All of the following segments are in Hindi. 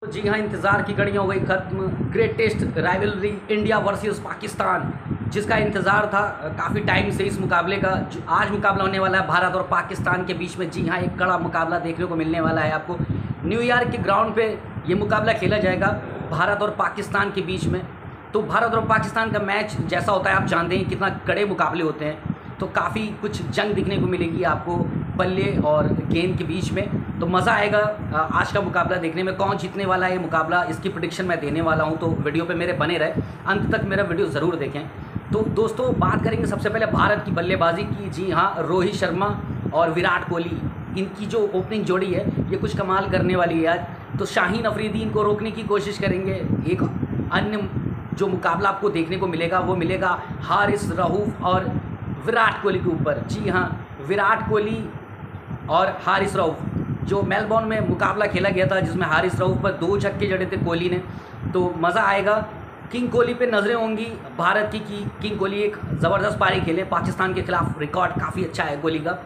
जी हाँ, इंतज़ार की घड़ियाँ हो गई ख़त्म। Greatest rivalry India versus Pakistan, जिसका इंतज़ार था काफ़ी टाइम से इस मुकाबले का। आज मुकाबला होने वाला है भारत और पाकिस्तान के बीच में। जी हाँ, एक कड़ा मुकाबला देखने को मिलने वाला है आपको। न्यूयॉर्क के ग्राउंड पे ये मुकाबला खेला जाएगा भारत और पाकिस्तान के बीच में। तो भारत और पाकिस्तान का मैच जैसा होता है आप जानते हैं कितना कड़े मुकाबले होते हैं, तो काफ़ी कुछ जंग दिखने को मिलेगी आपको बल्ले और गेंद के बीच में। तो मज़ा आएगा आज का मुकाबला देखने में। कौन जीतने वाला है ये मुकाबला, इसकी प्रेडिक्शन मैं देने वाला हूँ, तो वीडियो पे मेरे बने रहे, अंत तक मेरा वीडियो ज़रूर देखें। तो दोस्तों बात करेंगे सबसे पहले भारत की बल्लेबाजी की। जी हाँ, रोहित शर्मा और विराट कोहली, इनकी जो ओपनिंग जोड़ी है ये कुछ कमाल करने वाली है आज। तो शाहीन अफरीदी इनको रोकने की कोशिश करेंगे। एक अन्य जो मुकाबला आपको देखने को मिलेगा वो मिलेगा हारिस रऊफ और विराट कोहली के ऊपर। जी हाँ, विराट कोहली और हारिस रऊफ, जो मेलबोर्न में मुकाबला खेला गया था जिसमें हारिस रऊफ पर 2 छक्के जड़े थे कोहली ने, तो मज़ा आएगा। किंग कोहली पे नज़रें होंगी भारत की कि किंग कोहली एक ज़बरदस्त पारी खेले। पाकिस्तान के खिलाफ रिकॉर्ड काफ़ी अच्छा है कोहली का।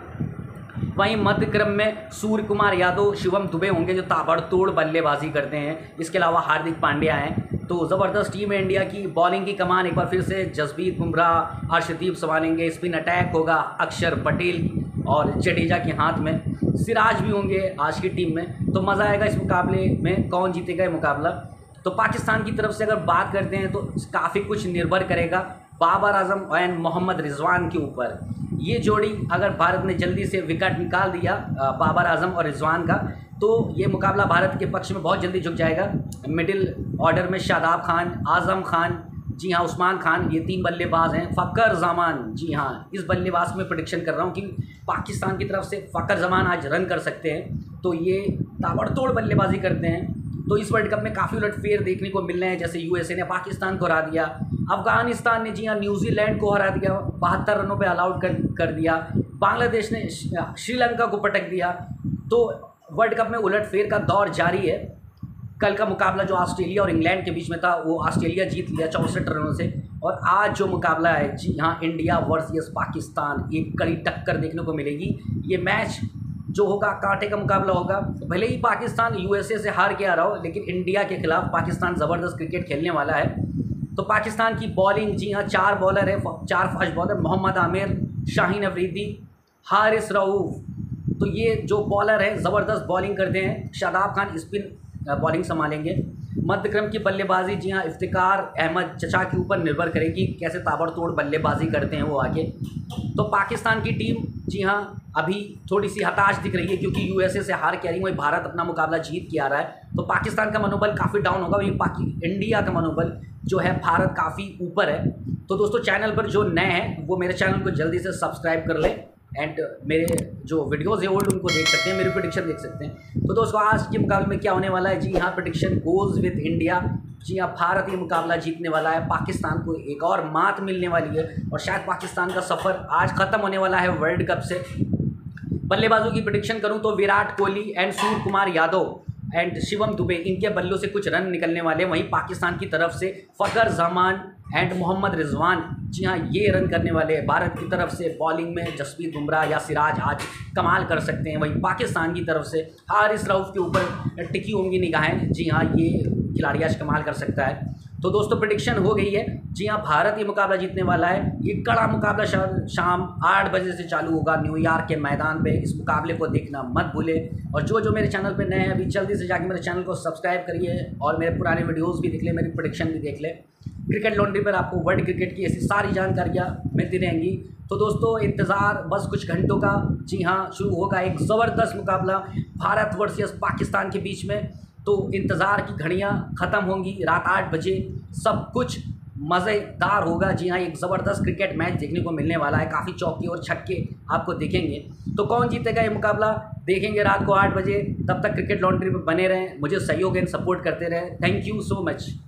वहीं मध्य क्रम में सूर्य कुमार यादव, शिवम दुबे होंगे जो ताबड़तोड़ बल्लेबाजी करते हैं। इसके अलावा हार्दिक पांड्या हैं। तो ज़बरदस्त टीम है इंडिया की। बॉलिंग की कमान एक बार फिर से जसप्रीत बुमराह, हर्षदीप संभालेंगे। स्पिन अटैक होगा अक्षर पटेल और जडेजा के हाथ में। सिराज भी होंगे आज की टीम में। तो मज़ा आएगा इस मुकाबले में। कौन जीतेगा ये मुकाबला, तो पाकिस्तान की तरफ से अगर बात करते हैं तो काफ़ी कुछ निर्भर करेगा बाबर आजम एंड मोहम्मद रिजवान के ऊपर। ये जोड़ी अगर भारत ने जल्दी से विकेट निकाल दिया बाबर आजम और रिजवान का, तो ये मुकाबला भारत के पक्ष में बहुत जल्दी झुक जाएगा। मिडिल ऑर्डर में शादाब खान, आजम खान, जी हाँ उस्मान खान, ये 3 बल्लेबाज हैं। फ़खर जमान, जी हाँ इस बल्लेबाज को मैं प्रेडिक्शन कर रहा हूँ कि पाकिस्तान की तरफ से फ़खर जमान आज रन कर सकते हैं। तो ये ताबड़तोड़ बल्लेबाजी करते हैं। तो इस वर्ल्ड कप में काफ़ी उलटफेर देखने को मिल रहे हैं। जैसे यूएसए ने पाकिस्तान को हरा दिया, अफगानिस्तान ने जी हाँ न्यूजीलैंड को हरा दिया, 72 रनों पे ऑल आउट कर दिया। बांग्लादेश ने श्रीलंका को पटक दिया। तो वर्ल्ड कप में उलटफेर का दौर जारी है। कल का मुकाबला जो ऑस्ट्रेलिया और इंग्लैंड के बीच में था वो ऑस्ट्रेलिया जीत लिया 64 रनों से। और आज जो मुकाबला है जी हाँ इंडिया वर्सेस पाकिस्तान, एक कड़ी टक्कर देखने को मिलेगी। ये मैच जो होगा कांटे का मुकाबला होगा। भले ही पाकिस्तान यूएसए से हार के आ रहा हो, लेकिन इंडिया के खिलाफ पाकिस्तान ज़बरदस्त क्रिकेट खेलने वाला है। तो पाकिस्तान की बॉलिंग, जी हाँ 4 बॉलर है, 4 फास्ट बॉलर, मोहम्मद आमिर, शाहीन अफरीदी, हारिस रऊफ। तो ये जो बॉलर है ज़बरदस्त बॉलिंग करते हैं। शादाब खान स्पिन बॉलिंग संभालेंगे। मध्य क्रम की बल्लेबाजी जी हाँ इफ्तिकार अहमद चचा के ऊपर निर्भर करेगी, कैसे ताबड़तोड़ बल्लेबाजी करते हैं वो आगे। तो पाकिस्तान की टीम जी हाँ अभी थोड़ी सी हताश दिख रही है, क्योंकि यूएसए से हार के आ रही है। वही भारत अपना मुकाबला जीत के आ रहा है, तो पाकिस्तान का मनोबल काफ़ी डाउन होगा। वही इंडिया का मनोबल जो है भारत काफ़ी ऊपर है। तो दोस्तों चैनल पर जो नए हैं वो मेरे चैनल को जल्दी से सब्सक्राइब कर लें एंड मेरे जो वीडियोज़ है ओल्ड उनको देख सकते हैं, मेरी प्रेडिक्शन देख सकते हैं। तो दोस्तों आज के मुकाबले में क्या होने वाला है, जी हाँ प्रेडिक्शन गोज़ विद इंडिया। जी हाँ भारत ये मुकाबला जीतने वाला है। पाकिस्तान को एक और मात मिलने वाली है और शायद पाकिस्तान का सफ़र आज ख़त्म होने वाला है वर्ल्ड कप से। बल्लेबाजों की प्रेडिक्शन करूँ तो विराट कोहली एंड सूर्य कुमार यादव एंड शिवम दुबे, इनके बल्लों से कुछ रन निकलने वाले। वहीं पाकिस्तान की तरफ से फ़खर जमान एंड मोहम्मद रिजवान, जी हाँ ये रन करने वाले हैं। भारत की तरफ से बॉलिंग में जसप्रीत बुमराह या सिराज आज कमाल कर सकते हैं। वहीं पाकिस्तान की तरफ से हारिस रऊफ के ऊपर टिकी होंगी निगाहें। जी हाँ ये खिलाड़ी आज कमाल कर सकता है। तो दोस्तों प्रेडिक्शन हो गई है। जी हाँ भारत ये मुकाबला जीतने वाला है। ये कड़ा मुकाबला शाम 8 बजे से चालू होगा न्यूयॉर्क के मैदान पे। इस मुकाबले को देखना मत भूलें। और जो मेरे चैनल पे नए हैं अभी जल्दी से जाके मेरे चैनल को सब्सक्राइब करिए और मेरे पुराने वीडियोज़ भी देख लें, मेरी प्रेडिक्शन भी देख लें। क्रिकेट लॉन्ड्री पर आपको वर्ल्ड क्रिकेट की ऐसी सारी जानकारियाँ मिलती रहेंगी। तो दोस्तों इंतज़ार बस कुछ घंटों का। जी हाँ शुरू होगा एक ज़बरदस्त मुकाबला भारत वर्सेस पाकिस्तान के बीच में। तो इंतज़ार की घड़ियाँ ख़त्म होंगी रात 8 बजे। सब कुछ मज़ेदार होगा। जी हाँ एक ज़बरदस्त क्रिकेट मैच देखने को मिलने वाला है। काफ़ी चौके और छक्के आपको दिखेंगे। तो कौन जीतेगा ये मुकाबला देखेंगे रात को 8 बजे। तब तक क्रिकेट लॉन्ड्री में बने रहें, मुझे सहयोग एंड सपोर्ट करते रहें। Thank you so much.